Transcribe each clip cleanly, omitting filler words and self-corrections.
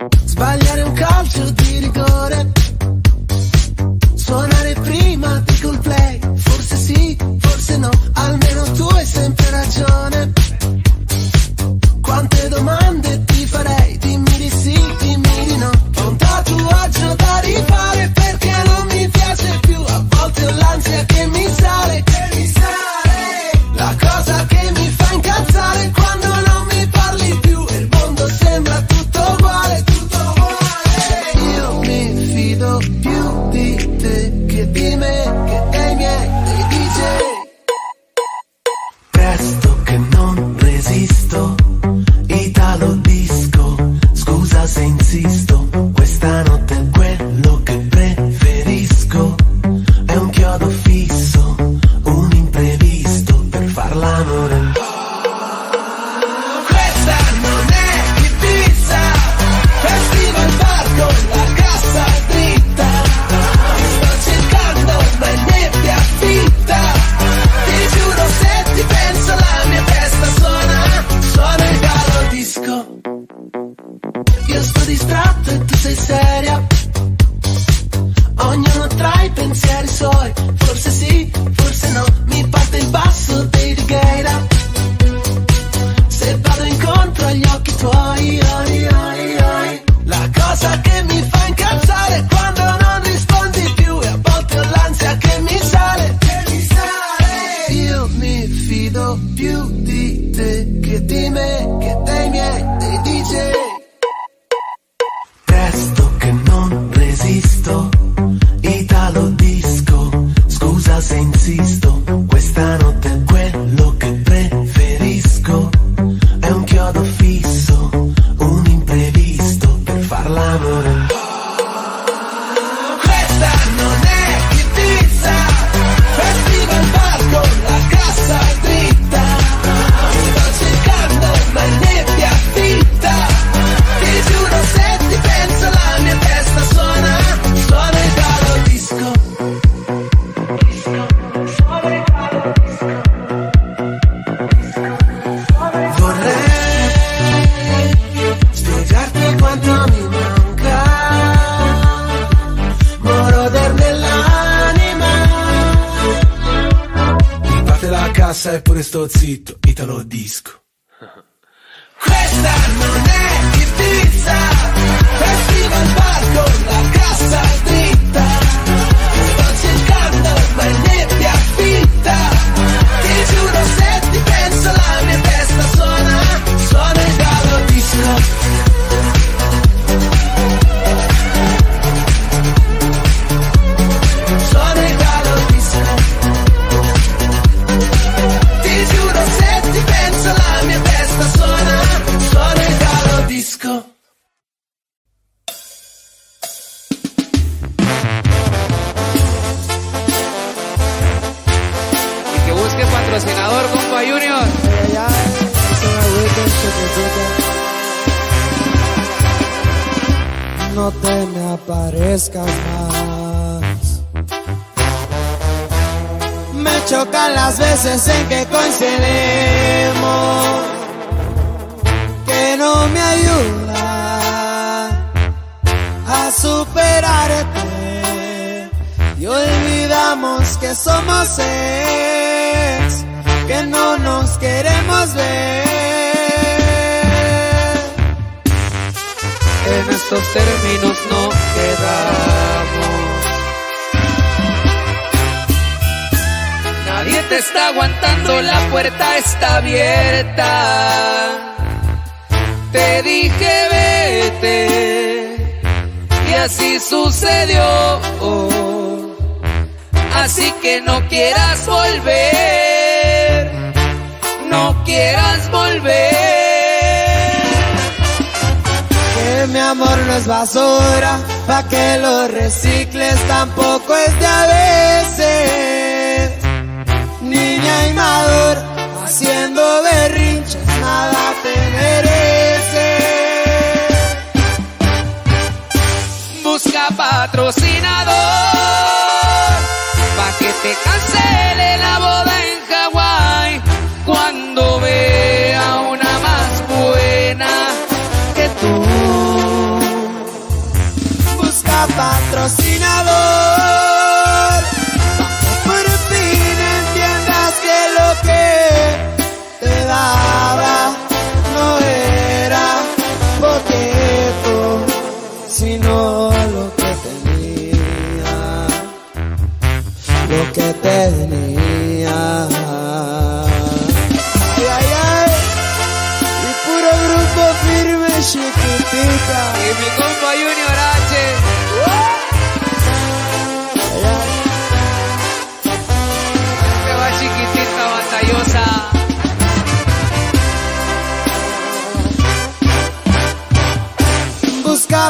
Sbagliare un calcio di rigore, suonare prima di Coldplay. Forse sì, forse no, almeno tu hai sempre ragione. Quante domande ti farei, dimmi di sì, dimmi di no. Ho un tatuaggio da rifare perché non mi piace più. A volte ho l'ansia che mi sale, la cosa che mi fa incazzare quando non mi parli più e il mondo sembra tutto uguale, tutto uguale. Io mi fido più di te che di me, che dei miei, dei DJ. Presto che non resisto, Italo disco, scusa se insisto, questa notte è quello che preferisco. È un chiodo fisso, un imprevisto per far l'amore. Questa non è Ibiza, festival bar con la cassa dritta. Sto cercando ma in nebbia fitta. Ti giuro se ti penso la mia testa suona il Italo disco. Io sto distratto e tu sei seria, ognuno tra i pensieri suoi. Forse sì, forse no, mi parte il basso dei Righeira. Se vado incontro agli occhi tuoi, la cosa che mi fa incazzare è quando non rispondi più. E a volte ho l'ansia che mi sale, Io mi fido più di te che di me, che dei miei, dei DJ. Presto che non resisto, Italo disco, scusa se insisto, questa notte è quello che preferisco. È un chiodo fisso, un imprevisto per far l'amore. Questa non è Ibiza, festival bar con la cassa dritta. Sto cercando ma in nebbia fitta. Ti giuro se ti penso la mia testa suona il Italo disco. Vorrei spiegarti quanto mi manca, moroder nell'anima. Mi batte la cassa e pure sto zitto, Italo disco. Questa non è Ibiza, festival bar con la cassa dritta. Sto cercando ma in nebbia fitta. Ti giuro se ti penso la mia testa suona il Italo disco. Suona il Italo disco. Ti giuro se ti penso la mia testa suona il Italo disco. Y que busque patrocinador, compa Junior. No te me aparezcas más. Me chocan las veces en que coincidimos, que no me ayuda a superarte. Y olvidamos que somos ex, que no nos queremos ver. En estos términos no quedamos. Nadie te está aguantando, la puerta está abierta. Te dije vete y así sucedió. Así que no quieras volver, no quieras volver. Que mi amor no es basura, pa' que lo recicles, tampoco es de a veces. Niña inmadura, haciendo berrinches, nada te merece. Busca patrocinador pa' que te cancele la boda en Hawái cuando vea una más buena que tú. Busca patrocinador, por fin entiendas que lo que te daba no era boqueto, sino lo que tenía, lo que tenía. Ay, ay, ay, y puro grupo firme, chiquitita. Y mi compa Junior H. Ay, ay. Se va chiquitita, batallosa. Busca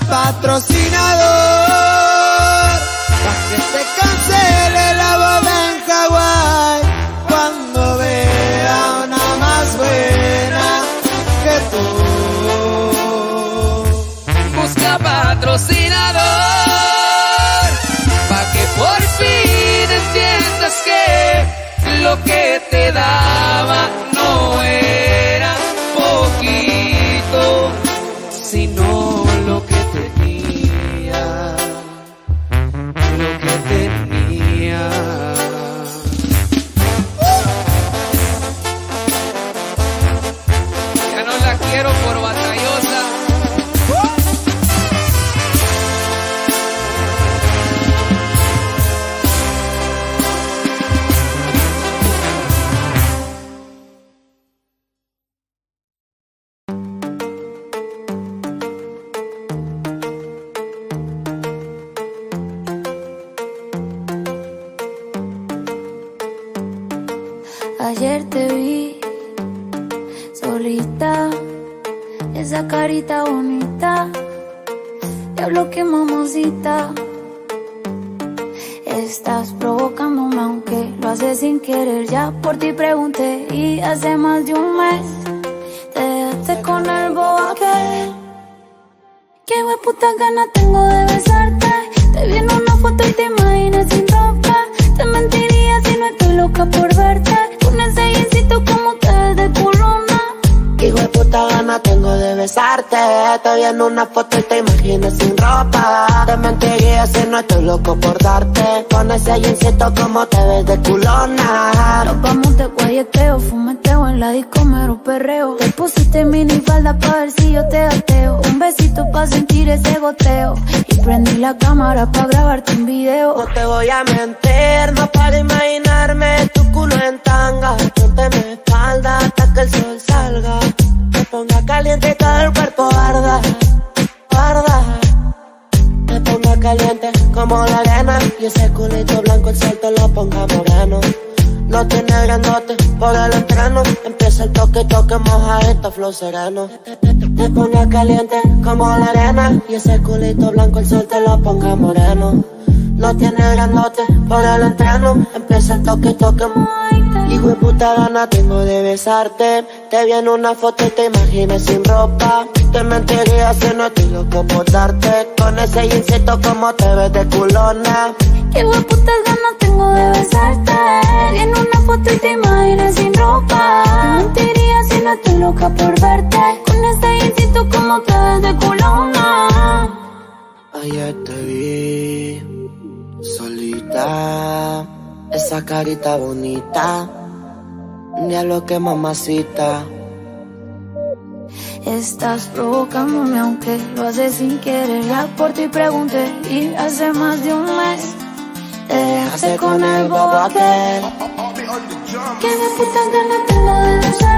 patrocinador para que se cancele la boda en Hawái cuando vea una más buena que tú. Busca patrocinador pa' que por fin entiendas que lo que te daba no era poquito, sino lo que tenía, lo que tenía. Ya no la quiero por batallosa. Ayer te vi solita, esa carita bonita, diablo que mamacita. Estás provocándome aunque lo haces sin querer. Ya por ti pregunté y hace más de un mes te dejaste con el bobo aquel. Qué hueputa gana tengo de besarte. Te vi en una foto y te imaginas sin ropa. Te mentiría si no estoy loca por verte. Con ese jeansito como te ves de culona. Qué hijo de puta gana tengo de besarte. Te vi en una foto y te imaginas sin ropa. Te mentiría si no estoy loco por darte. Con ese jeansito como te ves de culona. Nos vamos de guayeteo, fumeteo en la disco mero perreo. Te pusiste minifalda pa' ver si yo te ateo. Un besito pa' sentir ese goteo. Y prendí la cámara pa' grabarte un video. No te voy a mentir, no para imaginarme tu culo en tanga. Ponte mi espalda hasta que el sol salga. Me ponga caliente y todo el cuerpo arda, arda. Me ponga caliente como la arena. Y ese culito blanco el sol te lo ponga moreno. No tiene grandote por el entreno. Empieza el toque, toque, moja esta flow sereno. Te ponga caliente como la arena. Y ese culito blanco el sol te lo ponga moreno. No tiene grandote por el entreno. Empieza el toque, toque, hijo de puta gana tengo de besarte. Te vi en una foto y te imaginas sin ropa. Te mentiría si no estoy loco por darte. Con ese jeansito como te ves de culona. Qué hueputas ganas tengo de besarte. Te vi en una foto y te imaginas sin ropa. Te mentiría si no estoy loca por verte. Con ese jeansito como te ves de culona. Ayer te vi solita, esa carita bonita, diablo que mamacita. Estás provocándome aunque lo haces sin querer. Ya por ti pregunté y hace más de un mes te dejaste con el bobo aquel. Que me putas ganas tengo de besar.